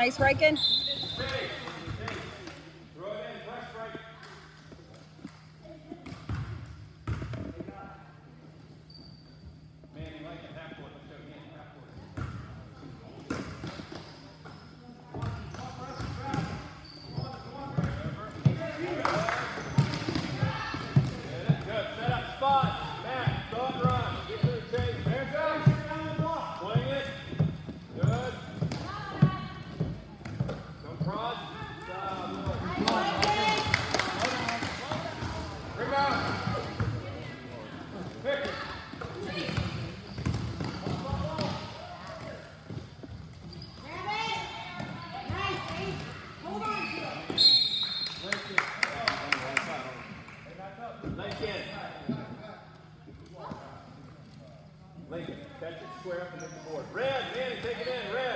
Nice, Riken. Lincoln, catch it square up and hit the board. Red, Manny, take it in, red.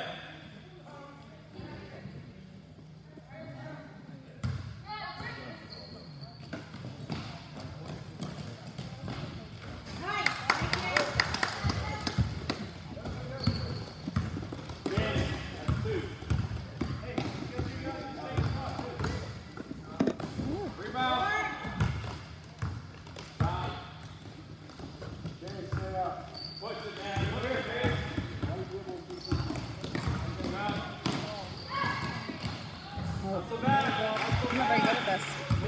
I'm not very good at this.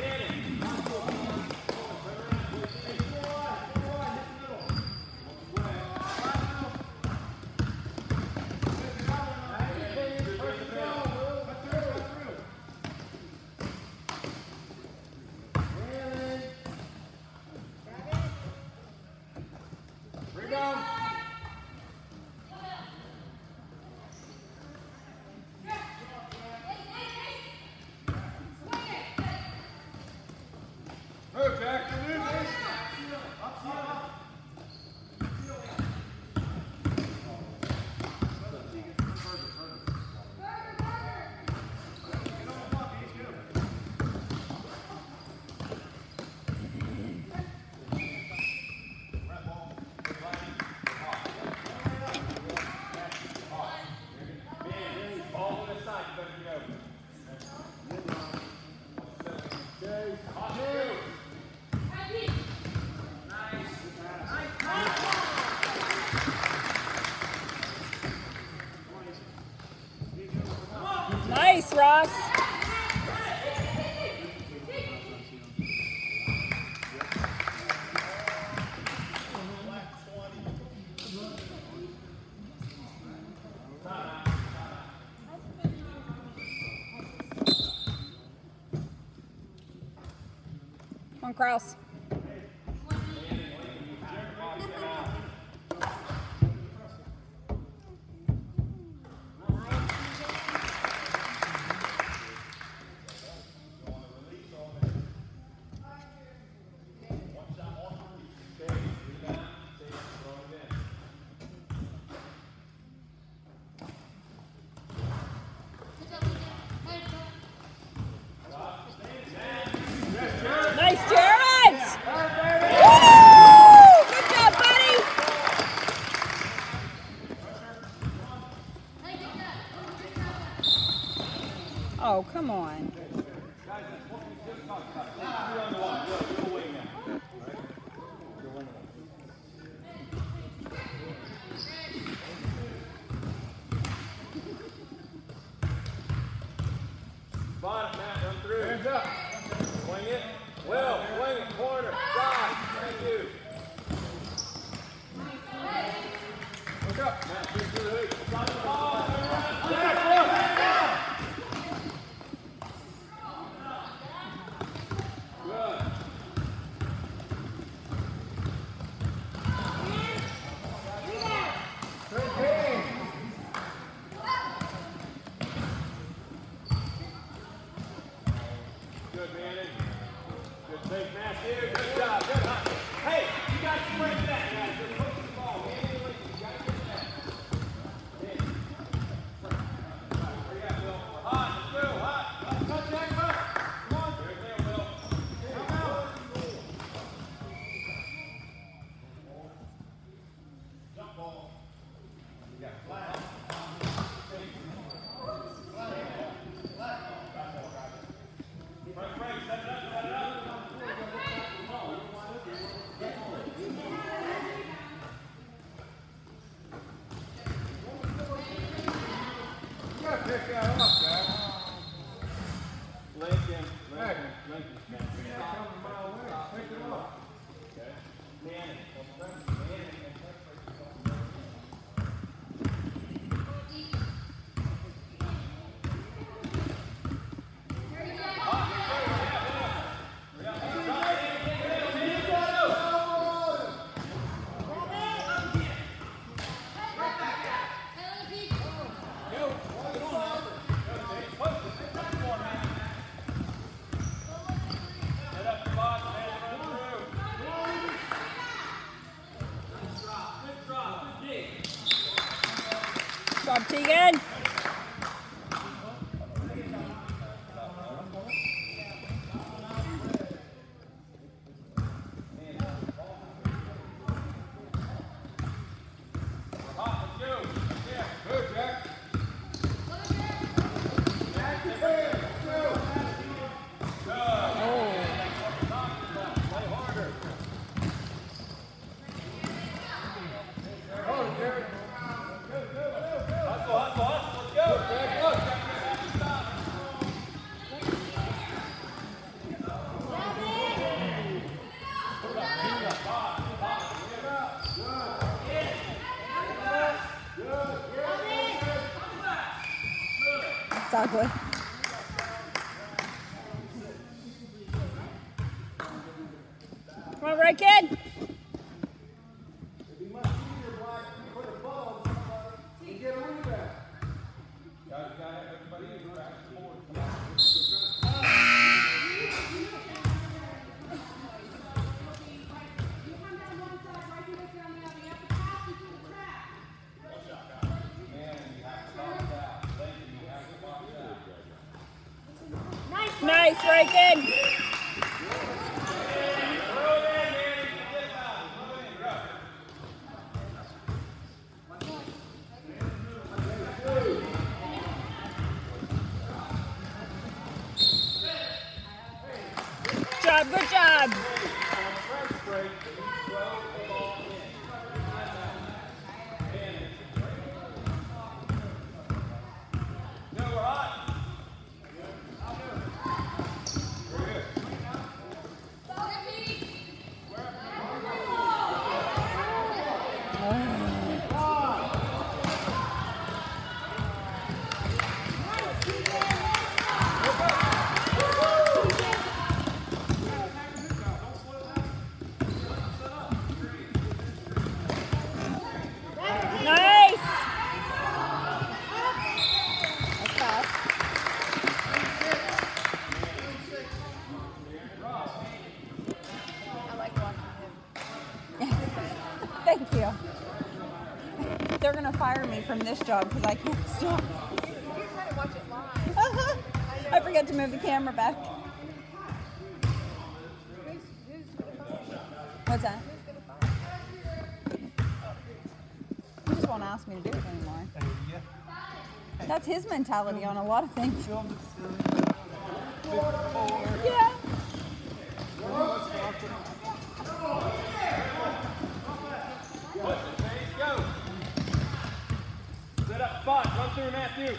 Nice, Ross. Come on, Kraus. Nice, Jared! Woo! Good job, buddy! Oh, come on. Bottom, Matt, run through. Hands up. Swing it. Will, swing it. Corner. Side. Thank you. Look up. Matt, shoot through the hoop. Stop the ball. Good. Good, Manny. Good take, Matthew. Good job. Good hunt. Hey, you got to break that, Matthew. Push the ball. Manny, you got to get that. Manny. Where you at, Will? Hot. Let's go. Hot. Touch that, come on. Right there, Will. Come out. Jump ball. You got flat. Tegan. It's ugly. Come on, right kid. Nice, right kid. Good job. Thank you. They're going to fire me from this job because I can't stop. You're trying to watch it live. I forget to move the camera back. Who's gonna fire? What's that? Who's gonna fire? He just won't ask me to do it anymore. That's his mentality on a lot of things. Yeah. Go. Set up spot. Run through, Matthew.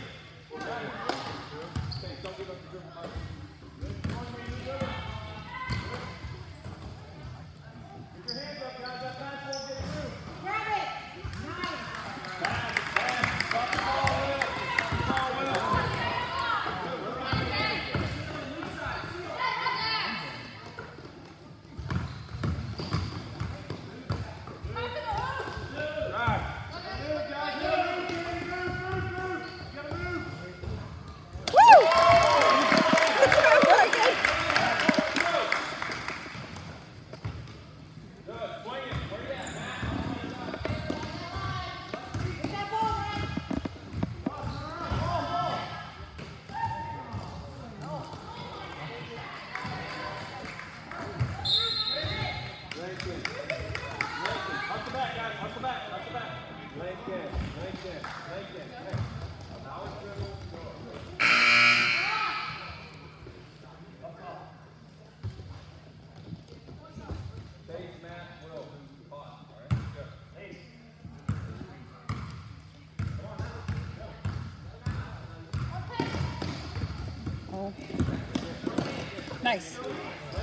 Nice. Woo!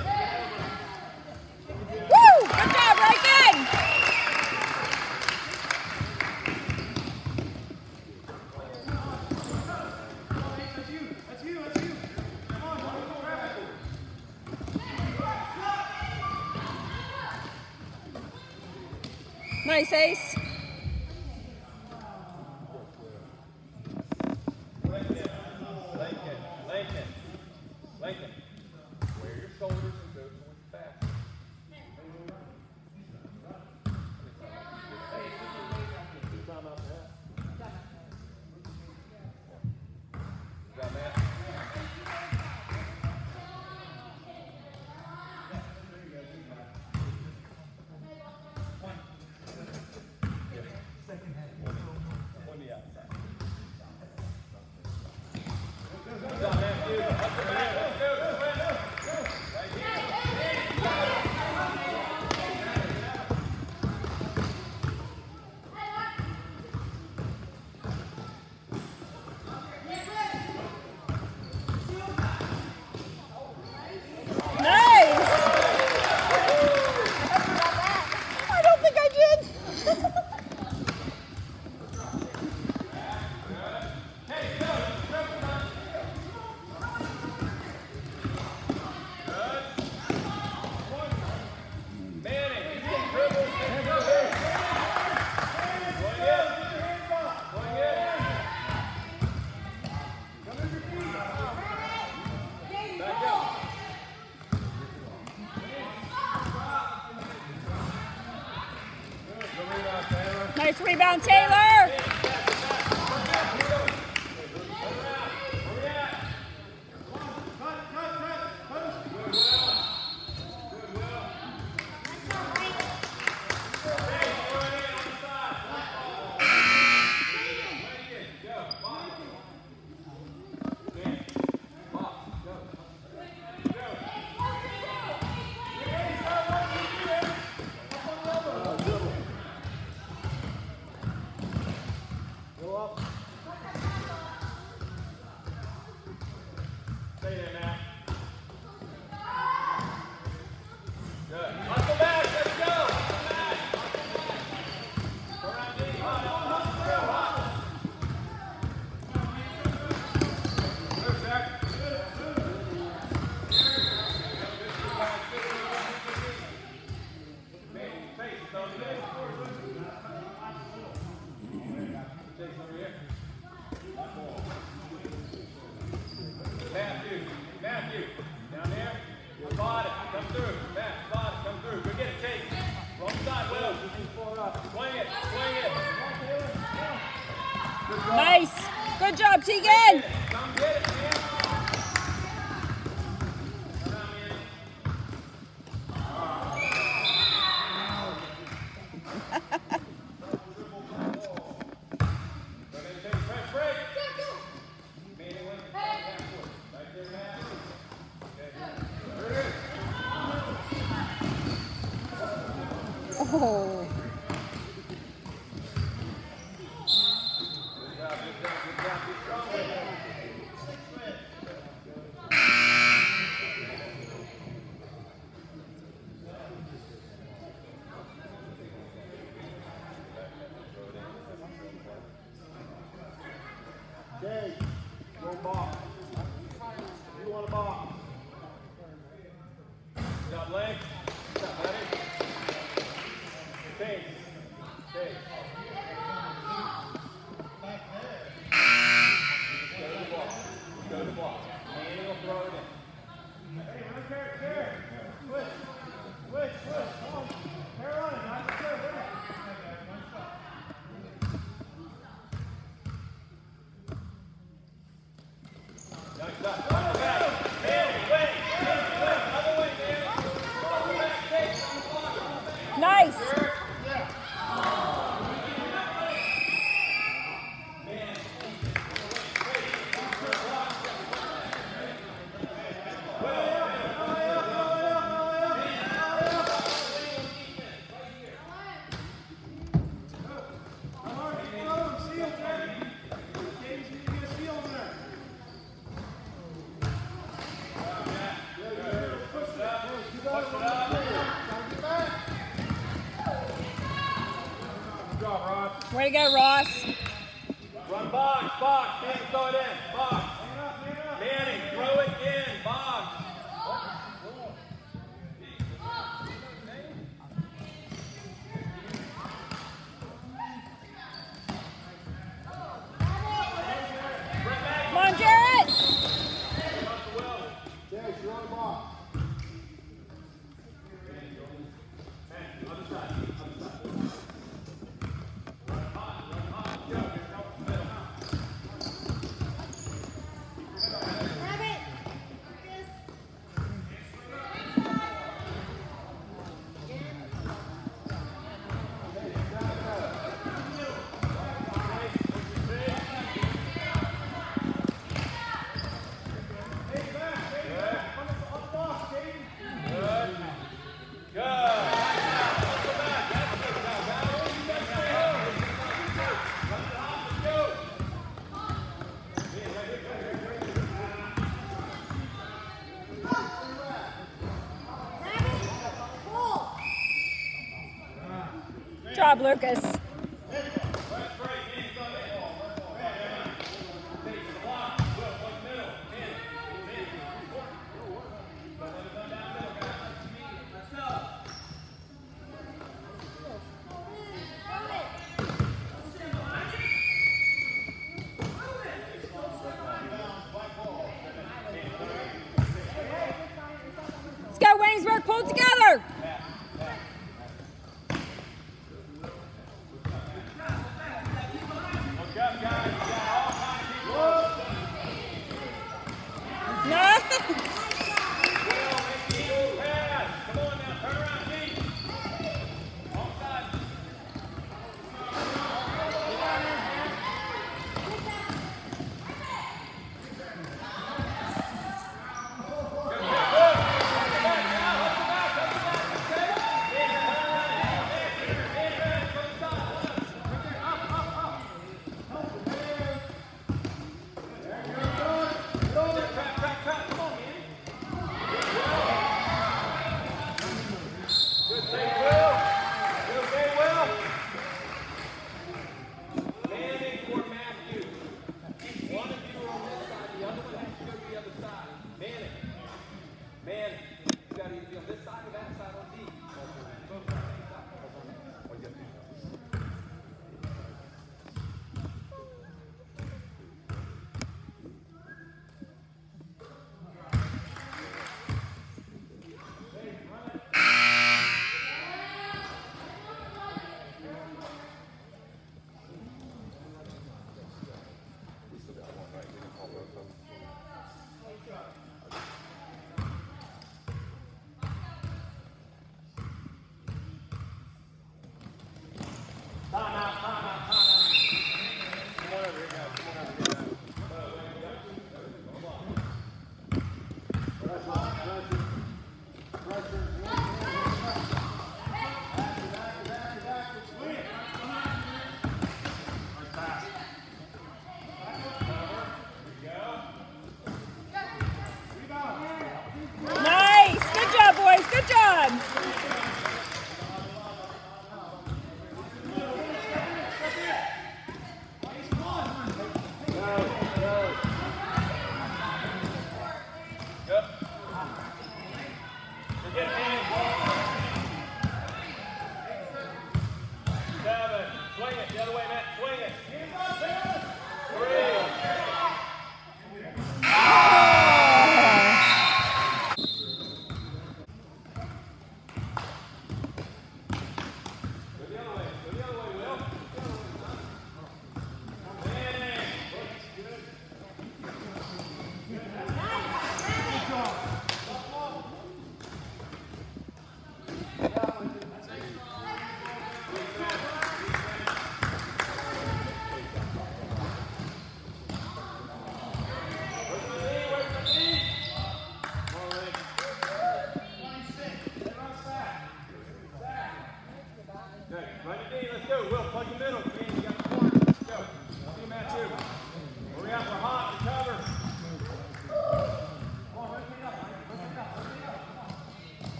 Good job, Reagan! Nice, Ace. Lincoln, wear your shoulders and go towards the back. Nice rebound, Taylor. Matthew, down there. Body, come through. Matt, body, come through. Go get it, Chase. Wrong side, Will. Swing it, swing it. Nice. Good job, Tegan. Come get it, man. Oh. Okay, go box. You want a box? Got legs. Got ready. Face. Face. Go to the block. Go to the block. And you'll throw it in. Hey, run carrot. Switch. Switch. Come on. Carolina, not the carrot. Nice. Way to go, Ross. Run box. Manning, throw it in. Box. Manning, throw it in. Box. Come on, Jarrett. Jay, you're on the box. Good job, Lucas. Let's go, Waynesburg. Pull it together.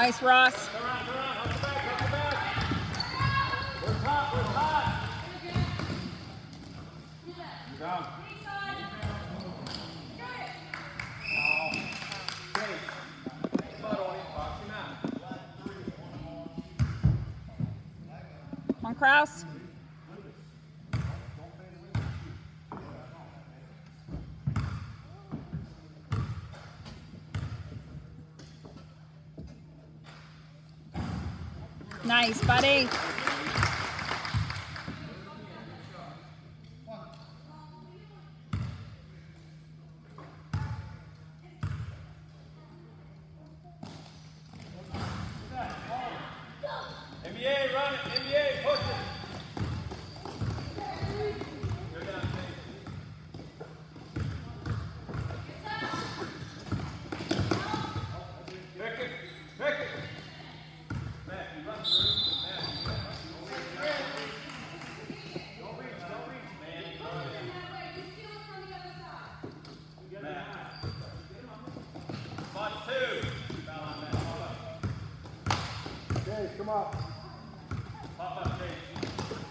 Nice, Ross. Turn around, hustle back. We're hot, we're hot. You're down. Come on, Kraus. Nice, buddy. NBA, run it. NBA, push it. Go down, Pick it. Matt, you run through. Don't reach, man. Matt. Spot 2. Okay, come up. Pop up, Chase.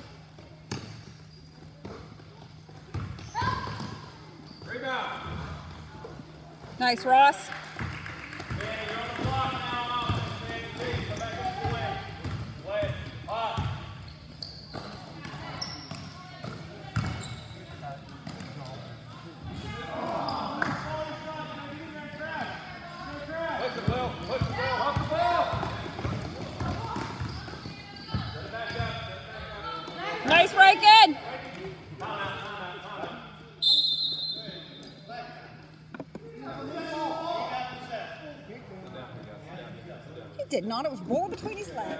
Rebound. Nice, Ross. You're on the block now. Come back up the way. Way. Hot. Push it, Will. Push the ball. Off the ball. Get it back up. Nice break in. He did not. It was roll between his legs.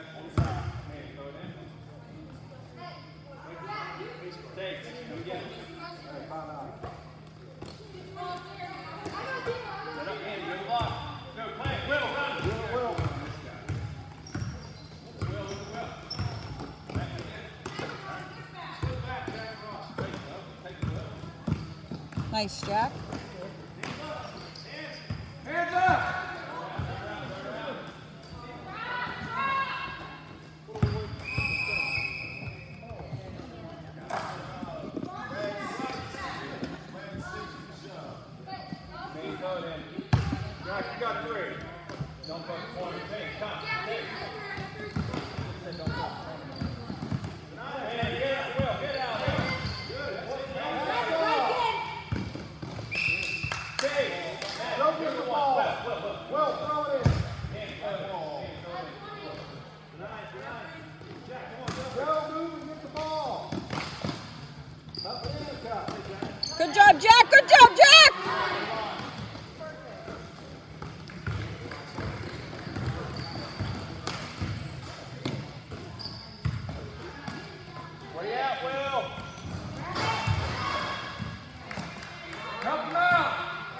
Nice, Jack. Hands up! Jack, you got 3. Don't put the point in the Come. Get out, Will. Get out. Don't get the ball. Will, throw it in. Go, move and get the ball. Up in the cup. Good job, Jack. Good job, Jack. Where you at, Will? Help him out.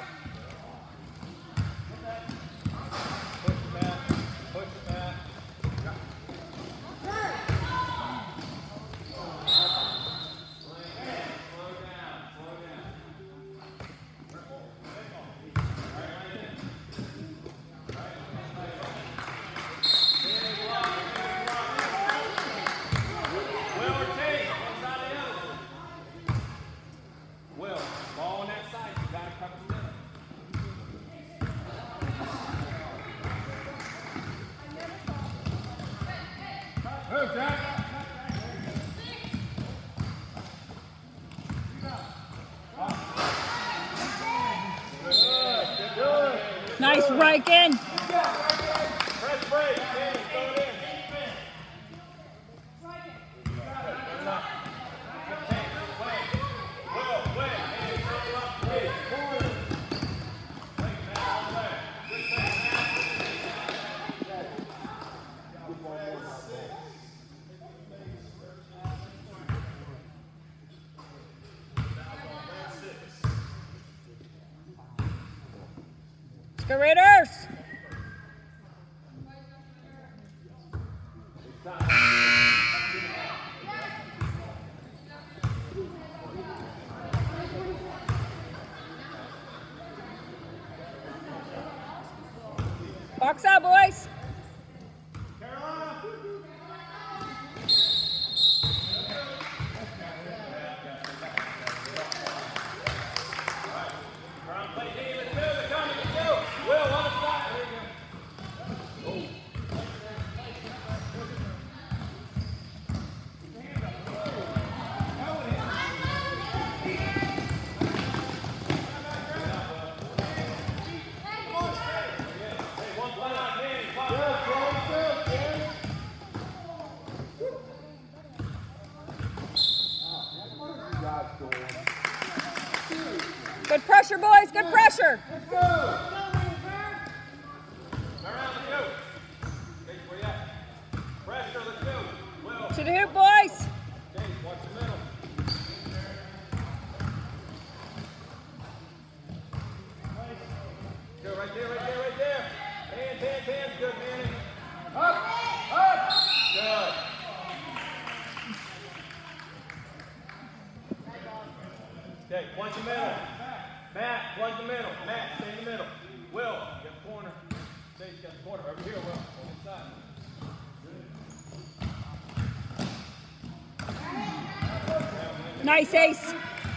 Push it, Matt. Push it, Matt. Will or Chase, one side or the other. Will, ball on that side, you gotta cover the middle. Move, Jack. Good. Nice break in. Press break, Danny, throw it in. Let's go, Raiders. Box out, boys. Good pressure, boys. Good pressure. Let's go. Around, let's go. Hey, where you at? Pressure, let's go. Will. To the hoop, boys. James, watch the middle. Go right there, right there, right there. Hands, hands, hands. Good, Manny. Up. Up. Good. Okay, plunge the middle. Matt, plunge the middle. Matt, stay in the middle. Will, get the corner. State's got the corner. Over here, Will. On this side. Nice, Ace.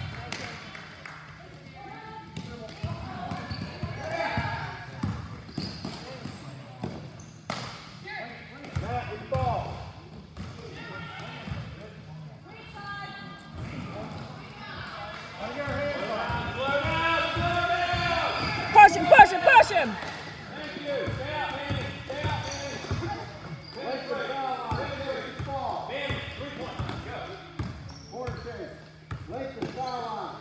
Matt, with the ball. Slow down. Push him, push him, push him. Thank you. Stay out, Manny. Stay out, Manny. Wait for the foul line. Wait for the ball. Manny, 3-point line. Go. Corner chase. Wait for the foul line.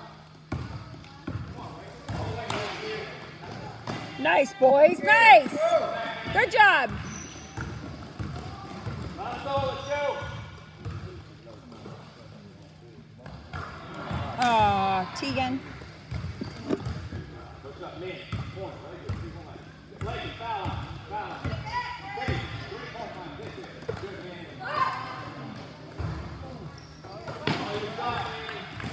Nice, boys. Nice. Good job. Last ball, let's go. Tegan. What's up, Manny? Corner, right here. 3-point line. Leg, foul line. Foul line. Hey, 3-point line. Get there. Good, Manny. All you got, Manny.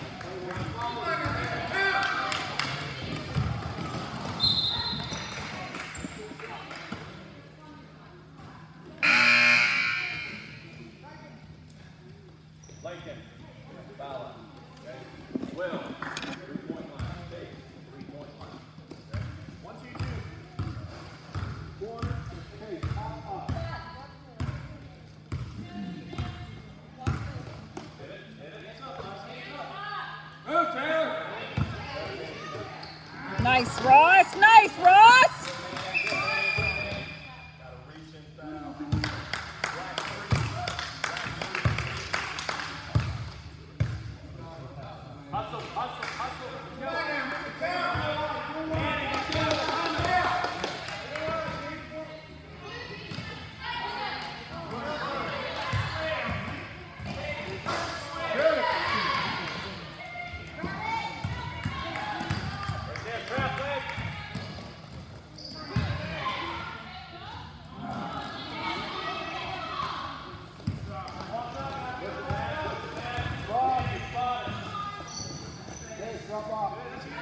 Lincoln, foul line. Okay. Will, 3-point line. Dave, 3-point line. Okay. 1, 2, 2. Corner chase. Up. Move, Taylor. Nice, Ross. Nice, Ross. Hustle, hustle, hustle. Let's go. Manny, let's go. Come down. Right there, trap leg. Chase, drop off.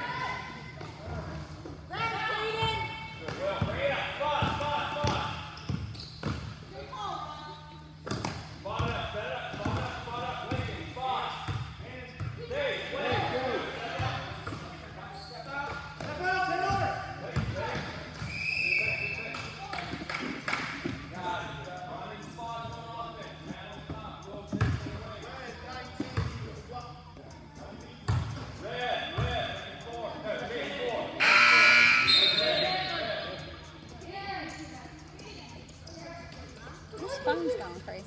Well, bring it up. Spot, spot, spot. Spot it up, set it up, spot it up, spot up. Lincoln, spot. Dave, Dave. This phone's going crazy.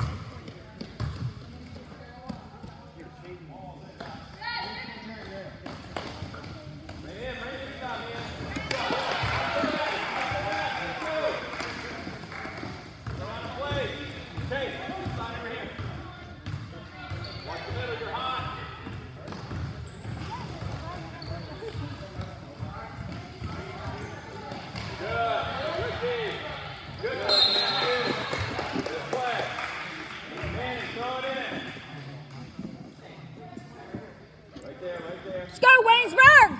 Let's go, Waynesburg.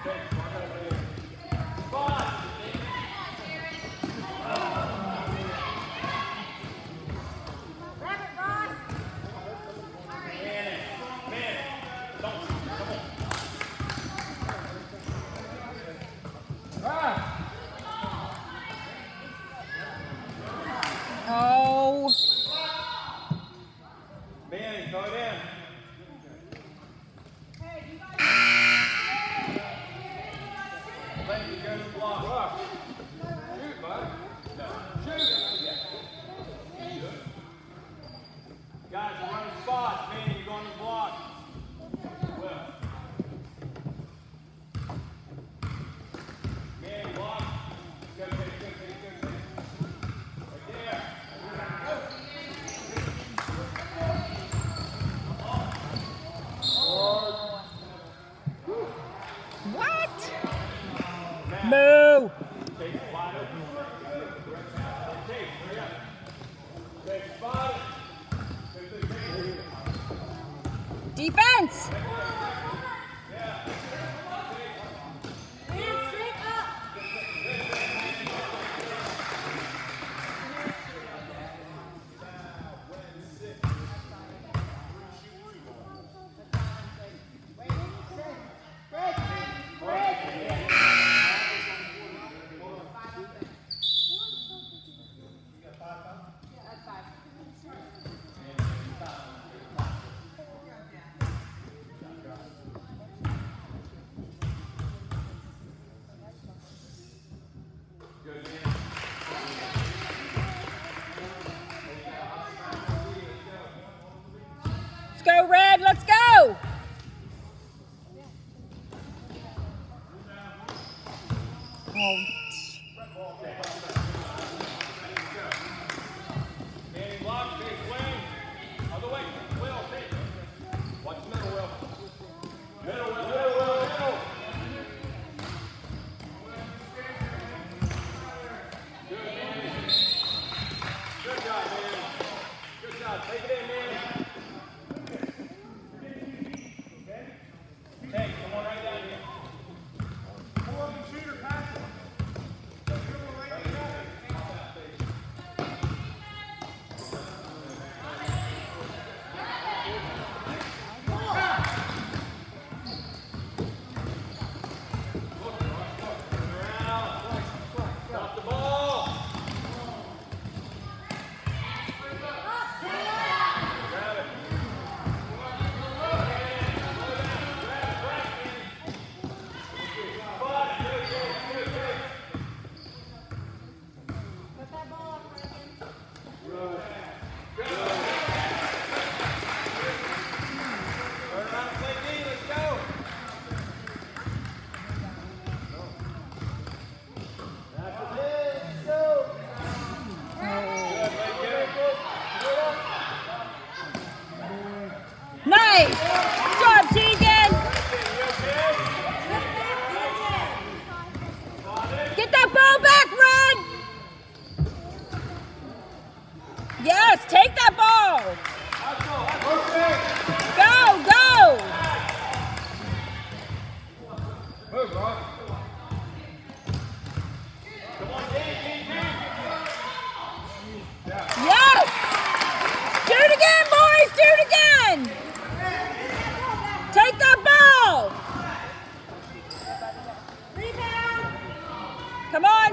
Oh. Manny, throw it in. Moo! Defense! Let's go, Red, let's go! Oh. Manning block, big swing. Other way. Will, take. Watch middle, Will. Middle, Will, middle. Good, Manning. Good job, Manning. Good job. Take it in, Manning. Hey, come on right down here. Pull up and shoot or pass it. Stop the ball. Grab it. Turn around and play D. Let's go. That's it. Let's go. Good, play good. Nice! Good job, Tegan! Get that ball back, Red! Yes, take that ball! Go, go! Move, Ross. Yes! Do it again, boys! Do it again! Take that ball! Come on!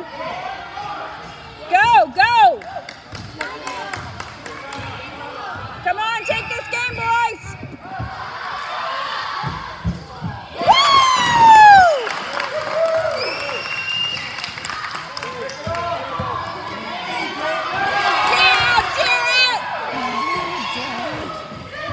Go, go! Come on, take this game, boys! Woo! Yeah, Jarrett!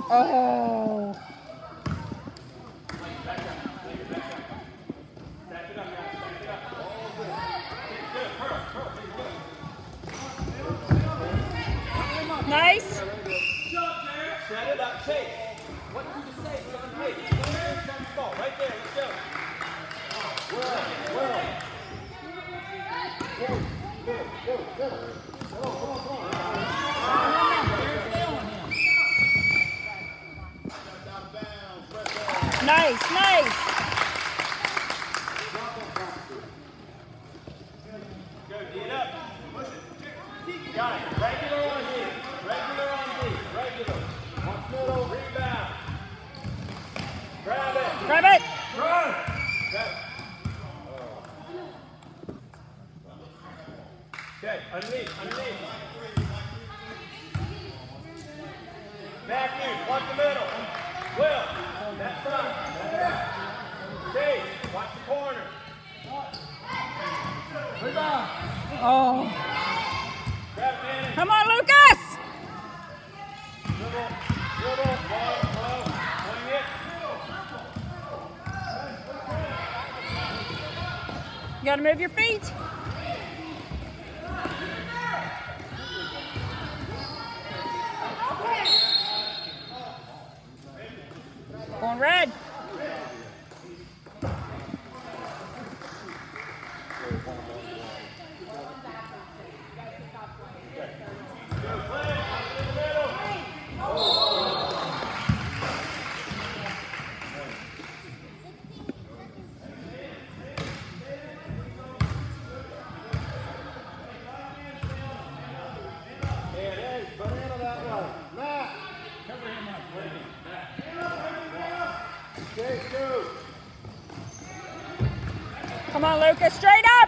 Oh. Nice. Set it up, Chase. What did you just say, son? Hey, jump the ball. Right there, let's go. Nice, nice. Go, D it up. Got it. Regular on D. Regular on D. Regular. Watch middle. Rebound. Grab it. Grab it. Run. Go. Okay, underneath, underneath. Back in, watch the middle. Will, that side. Chase, watch the corner. Rebound. Oh. Grab Manning. Come on, Lucas. Dribble, dribble, slow, swing it. You gotta move your feet. Going red. Come on, Lucas, straight up.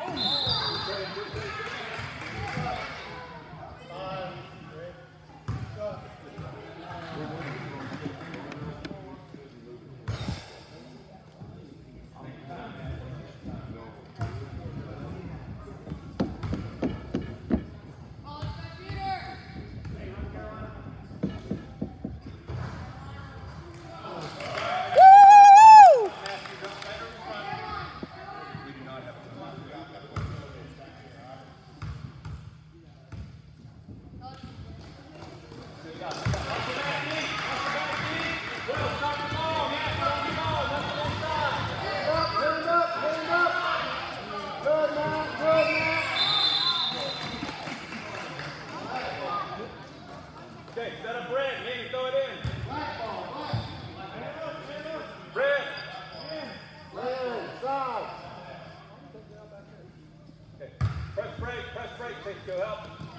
Okay, set up Brent. Maybe throw it in. Brent. Okay. Press break, Chase, go help.